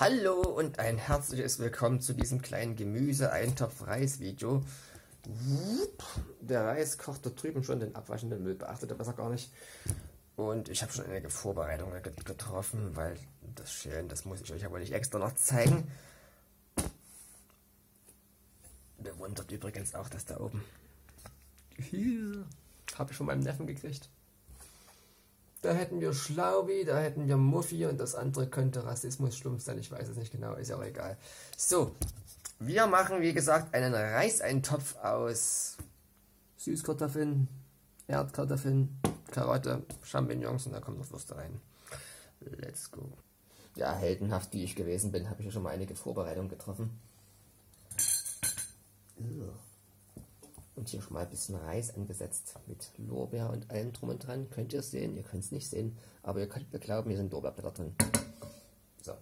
Hallo und ein herzliches Willkommen zu diesem kleinen Gemüse-Eintopf-Reis-Video. Der Reis kocht dort drüben schon, den abwaschenden Müll beachtet er besser gar nicht. Und ich habe schon einige Vorbereitungen getroffen, weil das Schälen, das muss ich euch aber nicht extra noch zeigen. Bewundert übrigens auch das da oben. Hier habe ich von meinem Neffen gekriegt. Da hätten wir Schlaubi, da hätten wir Muffi und das andere könnte Rassismus stumpf sein, ich weiß es nicht genau, ist ja auch egal. So, wir machen wie gesagt einen Reiseintopf aus Süßkartoffeln, Erdkartoffeln, Karotte, Champignons und da kommt noch Würste rein. Let's go. Ja, heldenhaft wie ich gewesen bin, habe ich ja schon mal einige Vorbereitungen getroffen. Und hier schon mal ein bisschen Reis angesetzt mit Lorbeer und allem drum und dran. Könnt ihr es sehen? Ihr könnt es nicht sehen, aber ihr könnt mir glauben, hier sind Lorbeerblätter drin. So.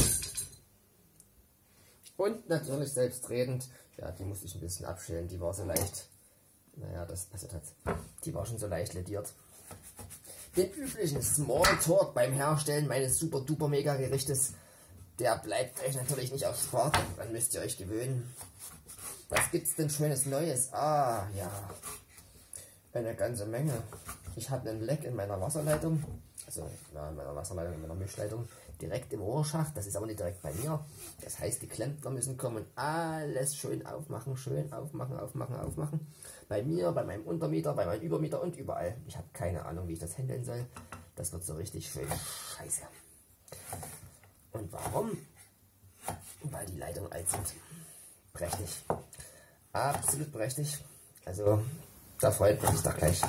Und natürlich selbstredend, ja, die musste ich ein bisschen abschälen, die war so leicht, naja, das passiert halt, die war schon so leicht lediert. Den üblichen Smalltalk beim Herstellen meines super duper mega Gerichtes, der bleibt euch natürlich nicht erspart, dann müsst ihr euch gewöhnen. Was gibt's denn Schönes Neues? Ah, ja. Eine ganze Menge. Ich habe einen Leck in meiner Wasserleitung. Also, ja, in meiner Wasserleitung, in meiner Mischleitung. Direkt im Rohrschacht. Das ist aber nicht direkt bei mir. Das heißt, die Klempner müssen kommen und alles schön aufmachen. Schön aufmachen, aufmachen, aufmachen. Bei mir, bei meinem Untermieter, bei meinem Übermieter und überall. Ich habe keine Ahnung, wie ich das handeln soll. Das wird so richtig schön scheiße. Und warum? Weil die Leitungen alt sind. Prächtig. Absolut prächtig. Also, da freut man sich doch gleich.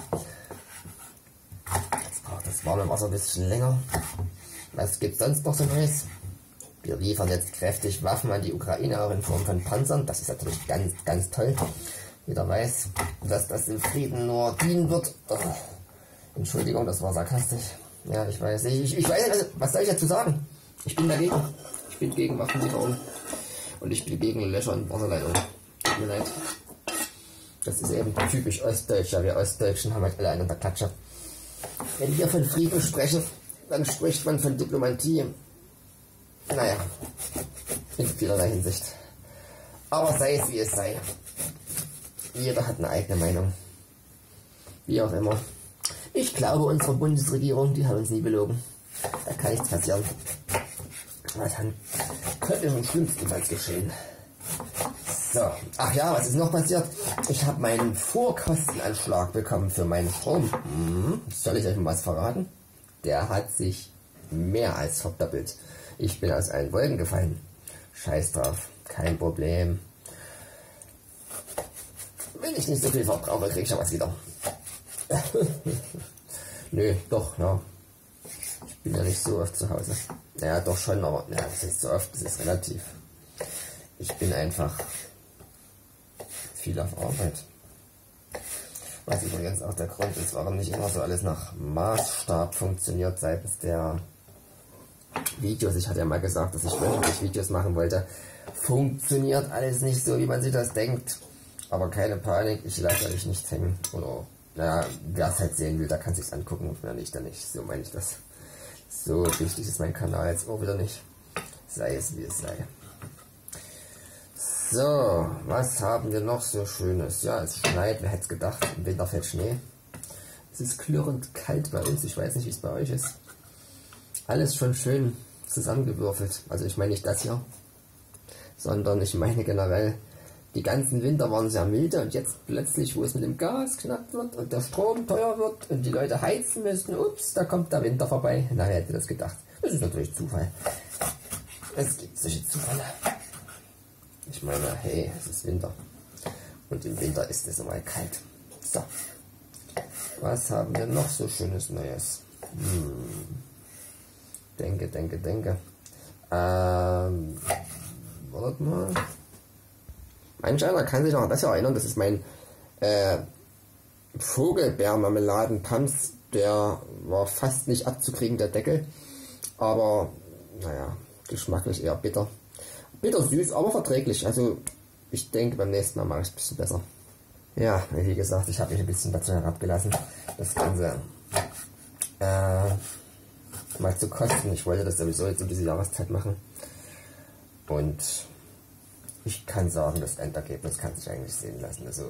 Jetzt braucht das warme Wasser ein bisschen länger. Was gibt's sonst noch so Neues? Wir liefern jetzt kräftig Waffen an die Ukraine, auch in Form von Panzern. Das ist natürlich ganz, ganz toll. Jeder weiß, dass das im Frieden nur dienen wird. Oh, Entschuldigung, das war sarkastisch. Ja, ich weiß nicht. Ich weiß nicht, also, was soll ich dazu sagen? Ich bin dagegen. Ich bin gegen Waffenlieferung. Und ich bin gegen Löcher und Wasserleitungen. Tut mir leid. Das ist eben typisch Ostdeutscher. Wir Ostdeutschen haben halt alle einen an der Klatsche. Wenn wir von Frieden sprechen, dann spricht man von Diplomatie. Naja, in vielerlei Hinsicht. Aber sei es wie es sei. Jeder hat eine eigene Meinung. Wie auch immer. Ich glaube, unsere Bundesregierung, die hat uns nie belogen. Da kann nichts passieren. Dann könnte schon schlimmstenfalls geschehen. So, ach ja, was ist noch passiert? Ich habe meinen Vorkostenanschlag bekommen für meinen Strom. Soll ich euch mal was verraten? Der hat sich mehr als verdoppelt. Ich bin aus allen Wolken gefallen. Scheiß drauf, kein Problem. Wenn ich nicht so viel verbrauche, kriege ich ja was wieder. Nö, doch, ja. Ich bin ja nicht so oft zu Hause. Naja, doch schon, aber ja, das ist so oft, das ist relativ. Ich bin einfach viel auf Arbeit. Was übrigens auch der Grund ist, warum nicht immer so alles nach Maßstab funktioniert seitens der Videos. Ich hatte ja mal gesagt, dass ich wöchentlich Videos machen wollte. Funktioniert alles nicht so, wie man sich das denkt. Aber keine Panik, ich lasse euch nicht hängen. Oder, naja, wer es halt sehen will, der kann sich's angucken und wer nicht, dann nicht. So meine ich das. So wichtig ist mein Kanal jetzt auch wieder nicht. Sei es wie es sei. So, was haben wir noch so Schönes? Ja, es schneit, wer hätte es gedacht, im Winter fällt Schnee. Es ist klirrend kalt bei uns, ich weiß nicht, wie es bei euch ist. Alles schon schön zusammengewürfelt. Also ich meine nicht das hier, sondern ich meine generell, die ganzen Winter waren sehr milde und jetzt plötzlich, wo es mit dem Gas knapp wird und der Strom teuer wird und die Leute heizen müssen, ups, da kommt der Winter vorbei. Na, wer hätte das gedacht? Das ist natürlich Zufall. Es gibt solche Zufälle. Ich meine, hey, es ist Winter. Und im Winter ist es immer kalt. So. Was haben wir noch so Schönes Neues? Denke. Wartet mal. Manch einer kann sich noch an das erinnern, das ist mein Vogelbeermarmeladen-Pams, der war fast nicht abzukriegen, der Deckel, aber naja, geschmacklich eher bitter. Bitter süß, aber verträglich, also ich denke beim nächsten Mal mache ich es ein bisschen besser. Ja, wie gesagt, ich habe mich ein bisschen dazu herabgelassen, das Ganze mal zu kosten. Ich wollte das sowieso jetzt um diese Jahreszeit machen. Und ich kann sagen, das Endergebnis kann sich eigentlich sehen lassen. Also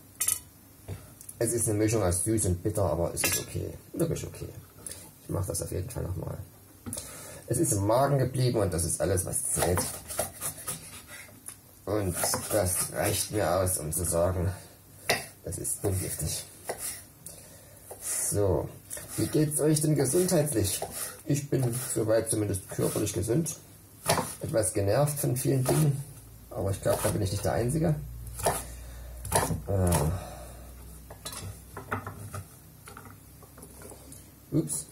es ist eine Mischung aus süß und bitter, aber es ist okay. Wirklich okay. Ich mache das auf jeden Fall nochmal. Es ist im Magen geblieben und das ist alles, was zählt. Und das reicht mir aus, um zu sagen, das ist ungiftig. So, wie geht's euch denn gesundheitlich? Ich bin soweit zumindest körperlich gesund. Etwas genervt von vielen Dingen, aber ich glaube, da bin ich nicht der Einzige. Ups.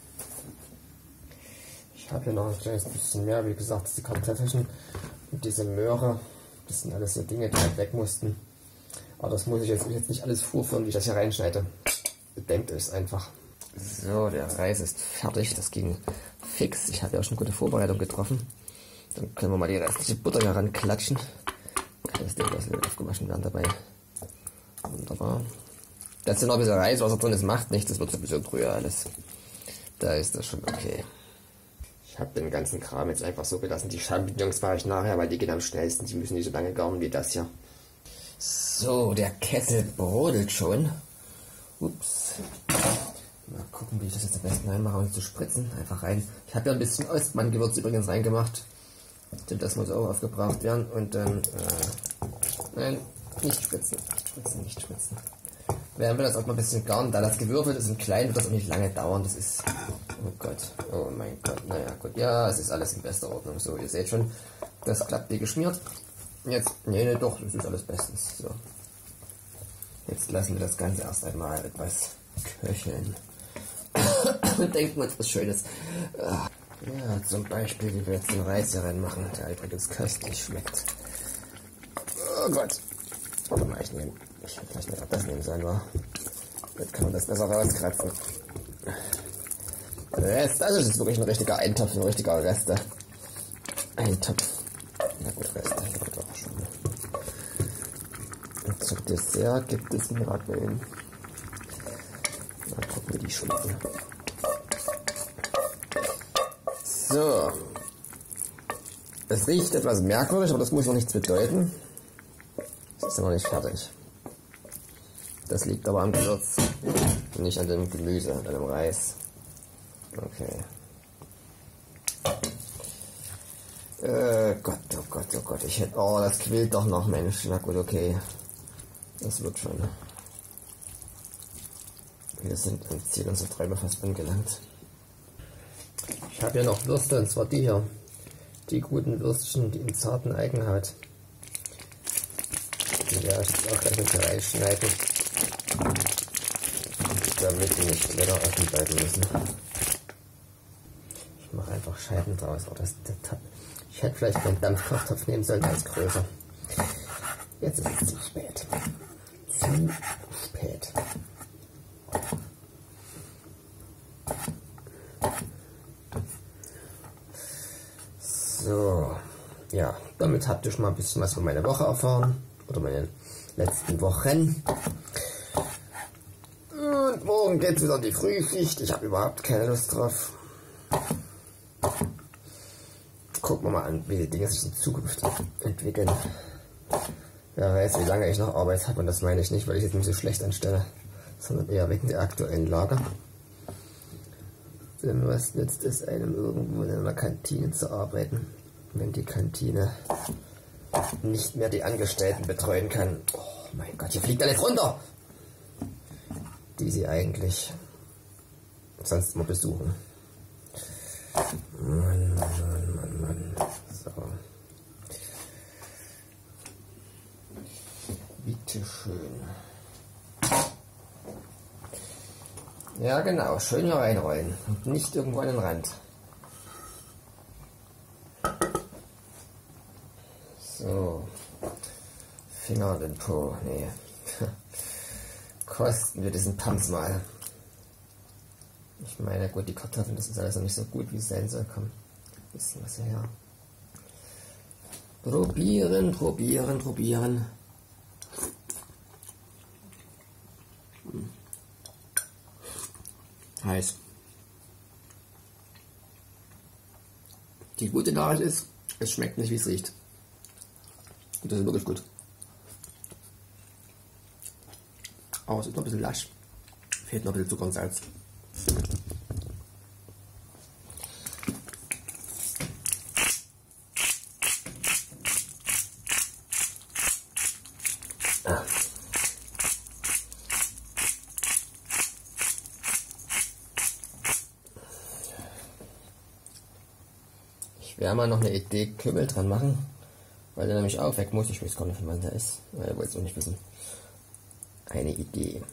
Ich habe hier noch ein kleines bisschen mehr, wie gesagt, diese Kartoffelchen und diese Möhre. Das sind alles so Dinge, die halt weg mussten. Aber das muss ich jetzt nicht alles vorführen, wie ich das hier reinschneide. Bedenkt es einfach. So, der Reis ist fertig. Das ging fix. Ich habe ja auch schon gute Vorbereitung getroffen. Dann können wir mal die restliche Butter hier ranklatschen. Das Ding muss aufgewaschen werden dabei. Wunderbar. Da ist ja noch ein bisschen Reiswasser drin, das macht nichts, das wird sowieso Brühe alles. Da ist das schon okay. Ich habe den ganzen Kram jetzt einfach so gelassen. Die Champignons mache ich nachher, weil die gehen am schnellsten. Die müssen nicht so lange garen wie das hier. So, der Kessel brodelt schon. Ups. Mal gucken, wie ich das jetzt am besten reinmache, um zu spritzen. Einfach rein. Ich habe ja ein bisschen Ostmann-Gewürz übrigens reingemacht. Denn das muss auch aufgebraucht werden. Und dann, nein, nicht spritzen, nicht spritzen, nicht spritzen. Werden wir das auch mal ein bisschen garen, da das gewürfelt ist und klein, wird das auch nicht lange dauern. Das ist, oh Gott, oh mein Gott, naja gut, ja, es ist alles in bester Ordnung. So, ihr seht schon, das klappt wie geschmiert. Jetzt, nee, doch, das ist alles bestens. So. Jetzt lassen wir das Ganze erst einmal etwas köcheln. Und denken uns was Schönes. Ja, zum Beispiel, wie wir jetzt den Reis hier reinmachen, der übrigens köstlich schmeckt. Oh Gott. Warte mal, ich hätte vielleicht nicht auch das nehmen sollen, war. Jetzt kann man das besser rauskratzen. Rest, also das ist wirklich ein richtiger Eintopf, ein richtiger Reste. Eintopf. Na gut, Reste, ich wollte auch schon. Und zum Dessert gibt es Mirabellen. Mal gucken, wie die schmecken. So. Es riecht etwas merkwürdig, aber das muss noch nichts bedeuten. Es ist ja noch nicht fertig. Das liegt aber am Gewürz, nicht an dem Gemüse, an dem Reis. Okay. Gott, oh Gott, oh Gott. Oh, das quillt doch noch, Mensch. Na gut, okay. Das wird schon. Wir sind am Ziel unserer Träume fast angelangt. Ich habe ja noch Würste, und zwar die hier. Die guten Würstchen, die in zarten Eigenhaut. Die werde ich jetzt auch gleich mit reinschneiden, damit die nicht länger offen bleiben müssen. Ich mache einfach Scheiben draus. Oh, ich hätte vielleicht einen Dampfkochtopf nehmen sollen, als größer. Jetzt ist es zu spät. Zu spät. So, ja, damit habt ihr schon mal ein bisschen was von meiner Woche erfahren. Oder meine letzten Wochen. Und morgen geht es wieder in die Frühschicht. Ich habe überhaupt keine Lust drauf. Gucken wir mal an, wie die Dinge sich in Zukunft entwickeln. Wer weiß, wie lange ich noch Arbeit habe. Und das meine ich nicht, weil ich jetzt mich so schlecht anstelle, sondern eher wegen der aktuellen Lage. Denn was nützt es einem, irgendwo in einer Kantine zu arbeiten, wenn die Kantine nicht mehr die Angestellten betreuen kann? Oh mein Gott, hier fliegt alles runter! Die sie eigentlich sonst mal besuchen. Mann, Mann, Mann, Mann. So. Bitteschön. Ja genau, schön hier reinrollen und nicht irgendwo an den Rand. So. Finger in den Po, nee. Kosten wir diesen Tanz mal. Ich meine, gut, die Kartoffeln, das ist alles noch nicht so gut, wie es sein soll. Komm, ein bisschen was her. Probieren, probieren, probieren. Heiß. Die gute Nachricht ist, es schmeckt nicht, wie es riecht. Das ist wirklich gut. Aber es ist noch ein bisschen lasch. Fehlt noch ein bisschen Zucker und Salz. Ich werde mal noch eine Idee Kümmel dran machen, weil der nämlich auch weg muss. Ich weiß gar nicht, wann der ist. Ich wollte es auch nicht wissen. Eine Idee.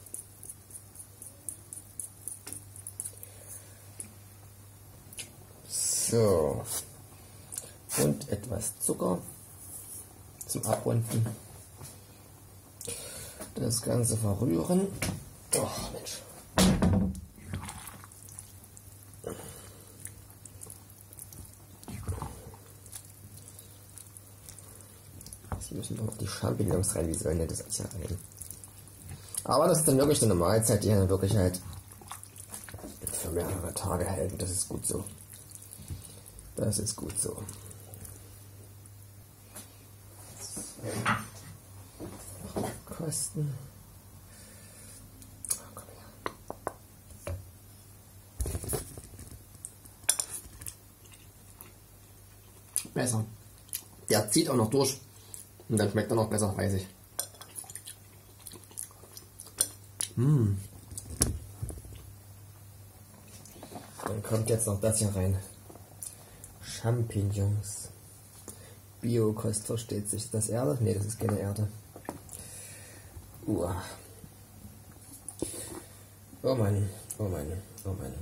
So. Und etwas Zucker zum Abrunden. Das Ganze verrühren. Oh, Mensch. Jetzt müssen noch die Champignons rein. Wie sollen denn das alles ja rein? Aber das ist dann wirklich eine Mahlzeit, die dann wirklich halt für mehrere Tage hält. Und das ist gut so. Das ist gut so. Kosten. Oh, komm her. Besser. Der zieht auch noch durch. Und dann schmeckt er noch besser, weiß ich. Dann kommt jetzt noch das hier rein. Champignons. Biokost versteht sich. Ist das Erde? Ne, das ist keine Erde. Oh Mann, oh Mann, oh Mann.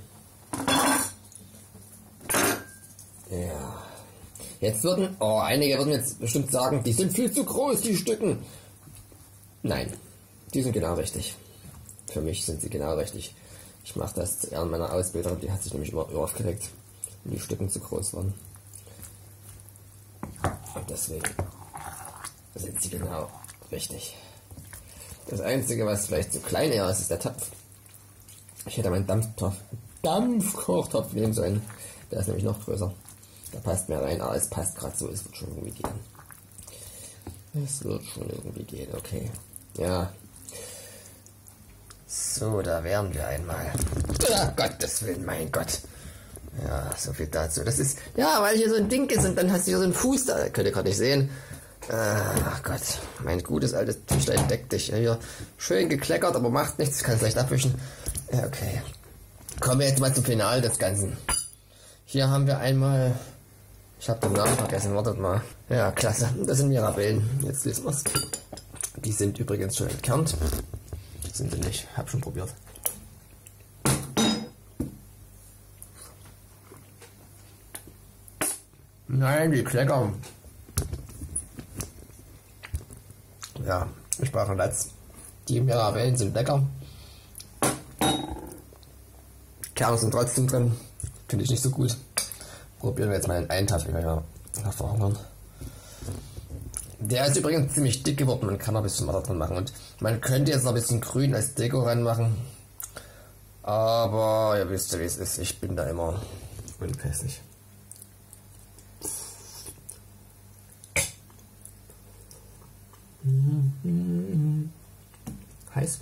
Ja. Jetzt einige würden jetzt bestimmt sagen, die sind viel zu groß, die Stücken. Nein, die sind genau richtig. Für mich sind sie genau richtig. Ich mache das zu Ehren meiner Ausbilderin, die hat sich nämlich immer aufgeregt, wenn die Stücken zu groß waren. Und deswegen sind sie genau richtig. Das Einzige, was vielleicht zu klein ist der Topf. Ich hätte meinen Dampfkochtopf nehmen sollen. Der ist nämlich noch größer. Da passt mehr rein, aber es passt gerade so, es wird schon irgendwie gehen. Es wird schon irgendwie gehen, okay. Ja. So, da wären wir einmal. Oh, Gottes Willen, mein Gott. Ja, so viel dazu. Das ist, ja, weil hier so ein Ding ist und dann hast du hier so einen Fuß da. Könnt ihr gerade nicht sehen. Ach Gott, mein gutes altes Tischlein deckt dich. Ja, hier schön gekleckert, aber macht nichts. Ich kann es leicht abwischen. Ja, okay. Kommen wir jetzt mal zum Finale des Ganzen. Hier haben wir einmal... Ich habe den Namen vergessen, wartet mal. Ja, klasse. Das sind Mirabellen. Jetzt lesen wir's. Die sind übrigens schon entkernt. Sind sie nicht. Hab schon probiert. Nein, die kleckern. Ja, ich brauche Latz. Die Mirabellen sind lecker. Kerne sind trotzdem drin. Finde ich nicht so gut. Probieren wir jetzt mal einen Tag, wenn wir verhungern. Der ist übrigens ziemlich dick geworden, man kann noch ein bisschen was dran machen. Und man könnte jetzt noch ein bisschen grün als Deko reinmachen. Aber ihr wisst ja, wie es ist. Ich bin da immer unpässig. Heiß.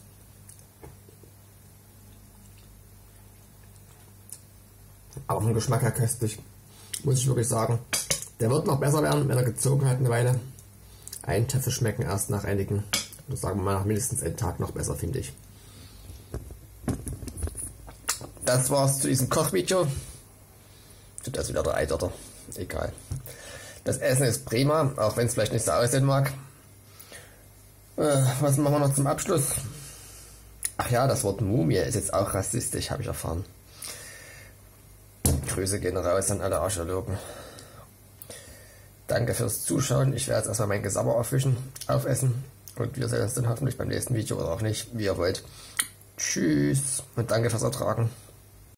Aber vom Geschmack her köstlich. Muss ich wirklich sagen. Der wird noch besser werden, wenn er gezogen hat eine Weile. Eintöpfe schmecken erst nach einigen, oder sagen wir mal nach mindestens einem Tag noch besser, finde ich. Das war's zu diesem Kochvideo. Tut das wieder der Eidotter. Egal. Das Essen ist prima, auch wenn es vielleicht nicht so aussehen mag. Was machen wir noch zum Abschluss? Ach ja, das Wort Mumie ist jetzt auch rassistisch, habe ich erfahren. Grüße gehen raus an alle Archäologen. Danke fürs Zuschauen. Ich werde jetzt erstmal mein Gesabber aufessen. Und wir sehen uns dann hoffentlich beim nächsten Video oder auch nicht, wie ihr wollt. Tschüss und danke fürs Ertragen.